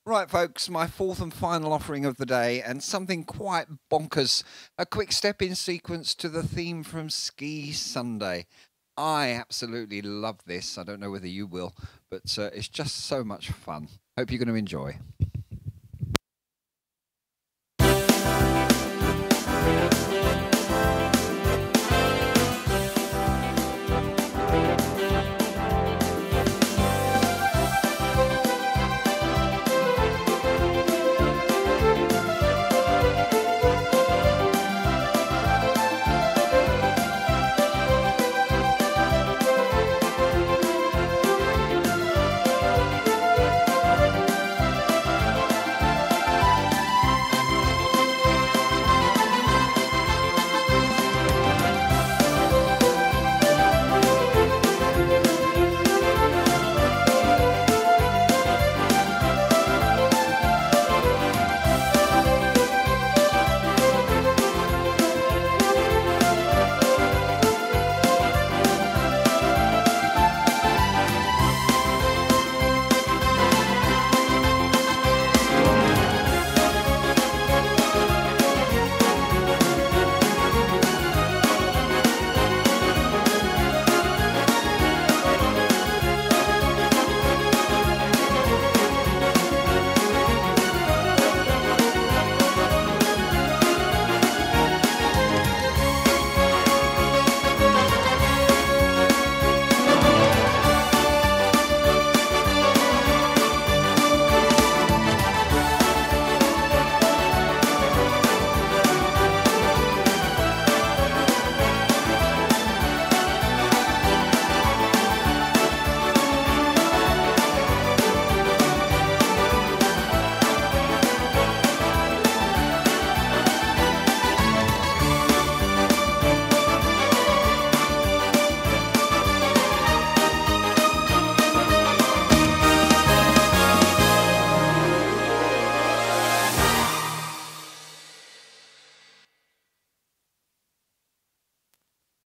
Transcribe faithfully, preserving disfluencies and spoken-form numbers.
Right, folks, my fourth and final offering of the day, and something quite bonkers. A quick step in sequence to the theme from Ski Sunday. I absolutely love this. I don't know whether you will, but uh, it's just so much fun. Hope you're going to enjoy.